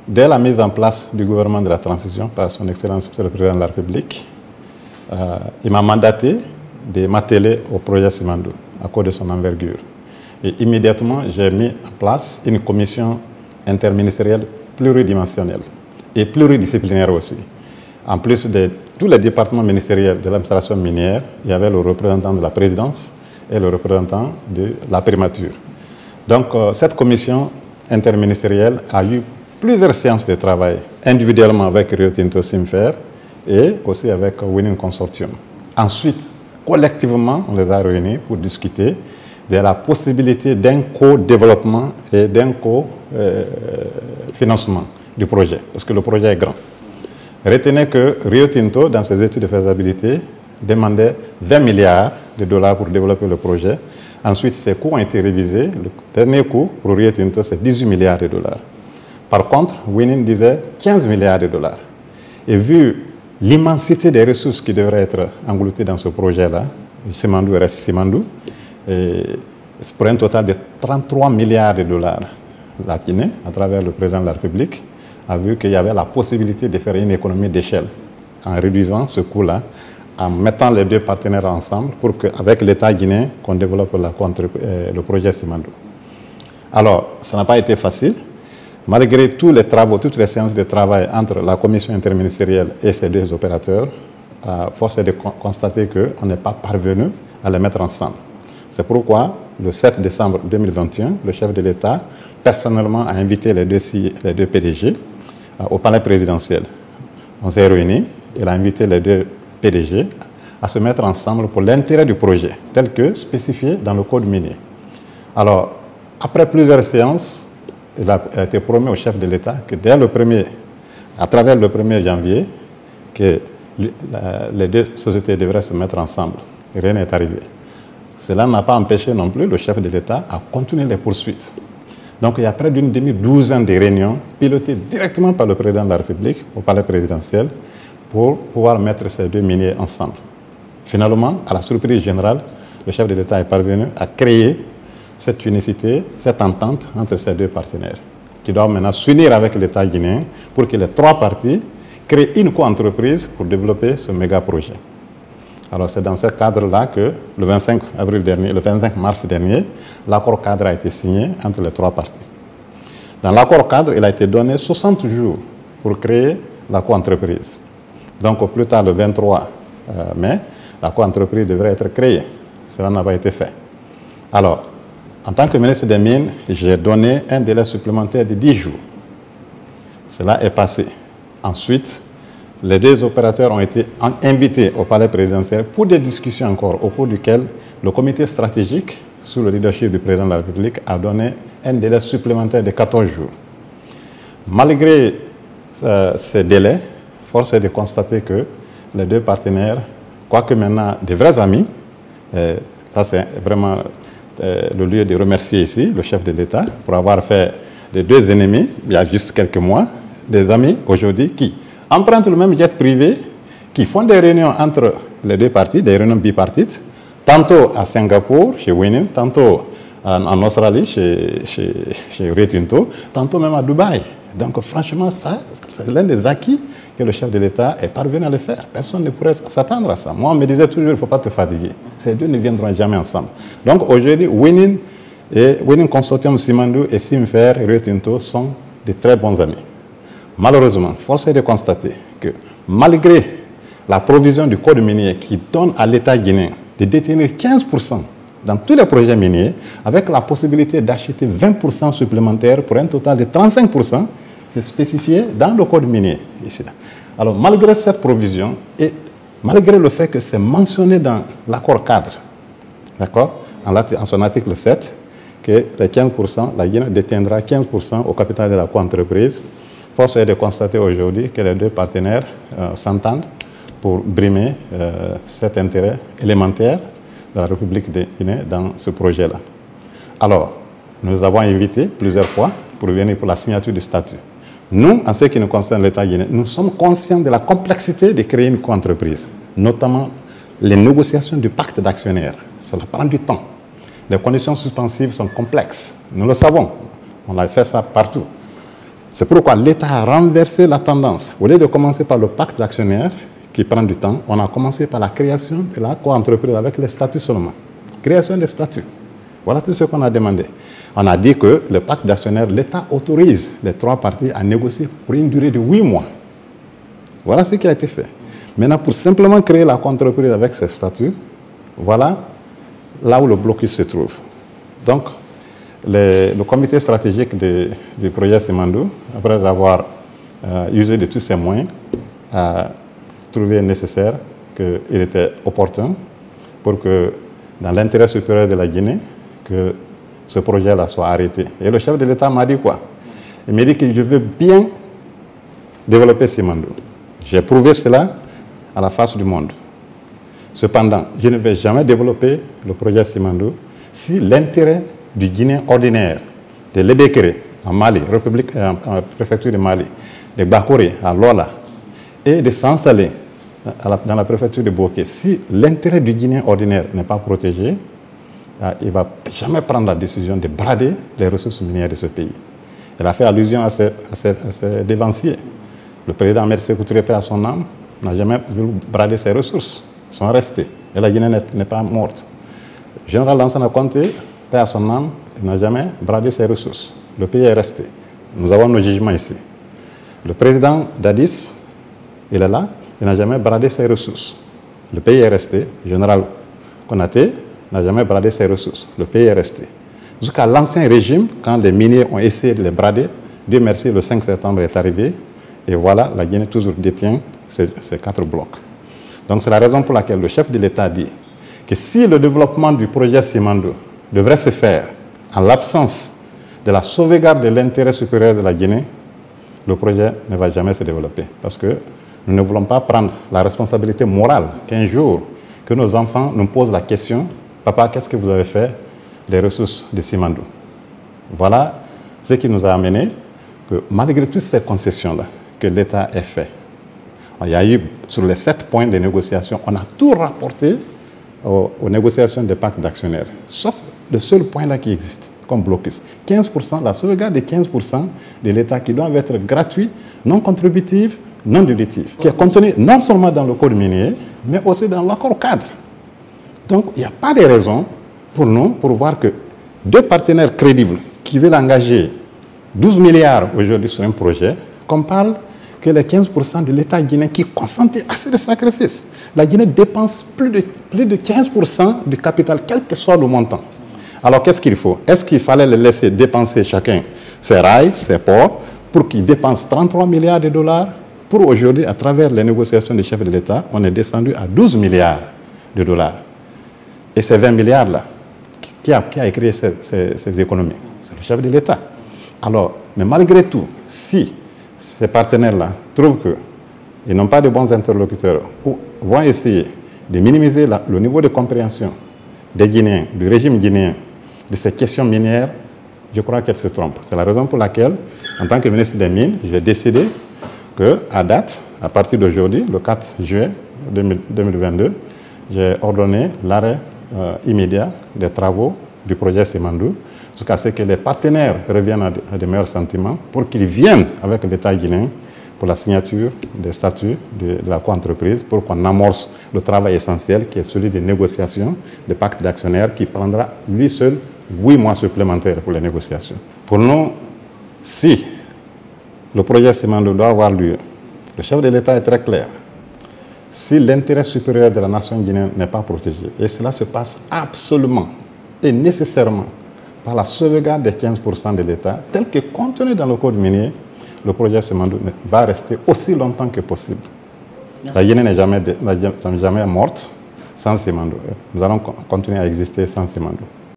dès la mise en place du gouvernement de la transition par son Excellence Monsieur le Président de la République, il m'a mandaté de m'atteler au projet Simandou à cause de son envergure. Et immédiatement, j'ai mis en place une commission interministérielle pluridimensionnelle et pluridisciplinaire aussi. En plus de tous les départements ministériels de l'administration minière, il y avait le représentant de la présidence et le représentant de la primature. Donc, cette commission interministérielle a eu plusieurs séances de travail, individuellement avec Rio Tinto Simfer et aussi avec Winning Consortium. Ensuite, collectivement, on les a réunis pour discuter de la possibilité d'un co-développement et d'un co-financement du projet, parce que le projet est grand. Retenez que Rio Tinto, dans ses études de faisabilité, demandait 20 milliards de dollars pour développer le projet. Ensuite, ces coûts ont été révisés. Le dernier coût pour Rio Tinto, c'est 18 milliards de dollars. Par contre, Winning disait 15 milliards de dollars. Et vu l'immensité des ressources qui devraient être engloutées dans ce projet-là, Simandou reste Simandou, c'est pour un total de 33 milliards de dollars. La Guinée, à travers le président de la République, a vu qu'il y avait la possibilité de faire une économie d'échelle en réduisant ce coût-là, en mettant les deux partenaires ensemble pour qu'avec l'État guinéen, qu'on développe le projet Simandou. Alors, ça n'a pas été facile. Malgré tous les travaux, toutes les séances de travail entre la commission interministérielle et ces deux opérateurs, force est de constater qu'on n'est pas parvenu à les mettre ensemble. C'est pourquoi, le 7 décembre 2021, le chef de l'État, personnellement, a invité les deux PDG au palais présidentiel. On s'est réunis, il a invité les deux PDG à se mettre ensemble pour l'intérêt du projet, tel que spécifié dans le code minier. Alors, après plusieurs séances, il a été promis au chef de l'État que dès à travers le 1er janvier, que les deux sociétés devraient se mettre ensemble. Rien n'est arrivé. Cela n'a pas empêché non plus le chef de l'État à continuer les poursuites. Donc il y a près d'une demi-douzaine de réunions pilotées directement par le président de la République au palais présidentiel pour pouvoir mettre ces deux miniers ensemble. Finalement, à la surprise générale, le chef de l'État est parvenu à créer cette unicité, cette entente entre ces deux partenaires, qui doivent maintenant s'unir avec l'État guinéen pour que les trois parties créent une co-entreprise pour développer ce méga projet. Alors c'est dans ce cadre-là que le 25 mars dernier, l'accord cadre a été signé entre les trois parties. Dans l'accord cadre, il a été donné 60 jours pour créer la co-entreprise. Donc au plus tard, le 23 mai, la co-entreprise devrait être créée. Cela n'a pas été fait. Alors, en tant que ministre des Mines, j'ai donné un délai supplémentaire de 10 jours. Cela est passé. Ensuite, les deux opérateurs ont été invités au palais présidentiel pour des discussions encore, au cours duquel le comité stratégique, sous le leadership du président de la République, a donné un délai supplémentaire de 14 jours. Malgré ces délais, force est de constater que les deux partenaires, quoique maintenant des vrais amis, ça c'est vraiment le lieu de remercier ici le chef de l'État pour avoir fait des deux ennemis, il y a juste quelques mois, des amis aujourd'hui qui empruntent le même jet privé, qui font des réunions entre les deux parties, des réunions bipartites, tantôt à Singapour, chez Winning, tantôt en Australie, chez Rio Tinto, tantôt même à Dubaï. Donc franchement, ça, c'est l'un des acquis que le chef de l'État est parvenu à le faire. Personne ne pourrait s'attendre à ça. Moi, on me disait toujours, il ne faut pas te fatiguer. Ces deux ne viendront jamais ensemble. Donc aujourd'hui, Winning Consortium Simandou et Simfer et Rio Tinto sont de très bons amis. Malheureusement, force est de constater que malgré la provision du code minier qui donne à l'État guinéen de détenir 15% dans tous les projets miniers, avec la possibilité d'acheter 20% supplémentaires pour un total de 35%, c'est spécifié dans le code minier ici. Alors, malgré cette provision et malgré le fait que c'est mentionné dans l'accord cadre, d'accord, en son article 7, que les 15%, la Guinée détiendra 15% au capital de la co-entreprise, force est de constater aujourd'hui que les deux partenaires s'entendent pour brimer cet intérêt élémentaire de la République de Guinée dans ce projet-là. Alors, nous avons invité plusieurs fois pour venir pour la signature du statut. Nous, en ce qui nous concerne l'État guinéen, nous sommes conscients de la complexité de créer une co-entreprise, notamment les négociations du pacte d'actionnaires. Ça prend du temps. Les conditions suspensives sont complexes. Nous le savons. On a fait ça partout. C'est pourquoi l'État a renversé la tendance. Au lieu de commencer par le pacte d'actionnaires, qui prend du temps, on a commencé par la création de la co-entreprise avec les statuts seulement. Création des statuts. Voilà tout ce qu'on a demandé. On a dit que le pacte d'actionnaires, l'État autorise les 3 parties à négocier pour une durée de 8 mois. Voilà ce qui a été fait. Maintenant, pour simplement créer la co-entreprise avec ces statuts, voilà là où le blocus se trouve. Donc, le comité stratégique du projet Simandou, après avoir usé de tous ses moyens, a trouvé nécessaire qu'il était opportun pour que, dans l'intérêt supérieur de la Guinée, que ce projet-là soit arrêté. Et le chef de l'État m'a dit quoi? Il m'a dit que je veux bien développer Simandou. J'ai prouvé cela à la face du monde. Cependant, je ne vais jamais développer le projet Simandou si l'intérêt du Guinéen ordinaire, de Lebekere en Mali, en préfecture de Mali, de Bakore à Lola, et de s'installer dans la préfecture de Bokeh, si l'intérêt du Guinéen ordinaire n'est pas protégé, il ne va jamais prendre la décision de brader les ressources minières de ce pays. Elle a fait allusion à ses dévanciers. Le président Ahmed Sékou Touré, paix à son âme, n'a jamais voulu brader ses ressources. Ils sont restés. Et la Guinée n'est pas morte. Le général Lansana Conté, paix à son âme, il n'a jamais bradé ses ressources. Le pays est resté. Nous avons nos jugements ici. Le président d'Addis, il est là, il n'a jamais bradé ses ressources. Le pays est resté. Le général Konaté n'a jamais bradé ses ressources. Le pays est resté. Jusqu'à l'ancien régime, quand les miniers ont essayé de les brader, Dieu merci, le 5 septembre est arrivé. Et voilà, la Guinée toujours détient ces 4 blocs. Donc c'est la raison pour laquelle le chef de l'État dit que si le développement du projet Simandou devrait se faire en l'absence de la sauvegarde de l'intérêt supérieur de la Guinée, le projet ne va jamais se développer. Parce que nous ne voulons pas prendre la responsabilité morale qu'un jour, que nos enfants nous posent la question « Papa, qu'est-ce que vous avez fait des ressources de Simandou ?» Voilà ce qui nous a amené que malgré toutes ces concessions-là que l'État ait fait, il y a eu, sur les 7 points de négociation, on a tout rapporté aux négociations des pactes d'actionnaires, sauf le seul point-là qui existe comme blocus. 15%, la sauvegarde de 15% de l'État qui doivent être gratuits, non contributifs, non dilutifs, qui est contenu non seulement dans le code minier, mais aussi dans l'accord cadre. Donc, il n'y a pas de raison pour nous, pour voir que 2 partenaires crédibles qui veulent engager 12 milliards aujourd'hui sur un projet, qu'on parle que les 15% de l'État guinéen qui consentit à ces sacrifices. La Guinée dépense plus de 15% du capital, quel que soit le montant. Alors qu'est-ce qu'il faut? Est-ce qu'il fallait les laisser dépenser chacun ses rails, ses ports, pour qu'ils dépensent 33 milliards de dollars? Pour aujourd'hui, à travers les négociations du chef de l'État, on est descendu à 12 milliards de dollars. Et ces 20 milliards-là, qui a écrit ces économies? C'est le chef de l'État. Alors, mais malgré tout, si ces partenaires-là trouvent qu'ils n'ont pas de bons interlocuteurs ou vont essayer de minimiser le niveau de compréhension des Guinéens, du régime guinéen, de ces questions minières, je crois qu'elle se trompe. C'est la raison pour laquelle, en tant que ministre des Mines, j'ai décidé qu'à date, à partir d'aujourd'hui, le 4 juillet 2022, j'ai ordonné l'arrêt immédiat des travaux du projet Simandou, jusqu'à ce que les partenaires reviennent à de meilleurs sentiments pour qu'ils viennent avec l'État guinéen pour la signature des statuts de la co-entreprise, pour qu'on amorce le travail essentiel qui est celui des négociations, des pactes d'actionnaires qui prendra lui seul 8 mois supplémentaires pour les négociations. Pour nous, si le projet Simandou doit avoir lieu, le chef de l'État est très clair. Si l'intérêt supérieur de la nation guinéenne n'est pas protégé, et cela se passe absolument et nécessairement par la sauvegarde des 15% de l'État, tel que contenu dans le code minier, le projet Simandou va rester aussi longtemps que possible. La Guinée n'est jamais morte sans Simandou. Nous allons continuer à exister sans Simandou.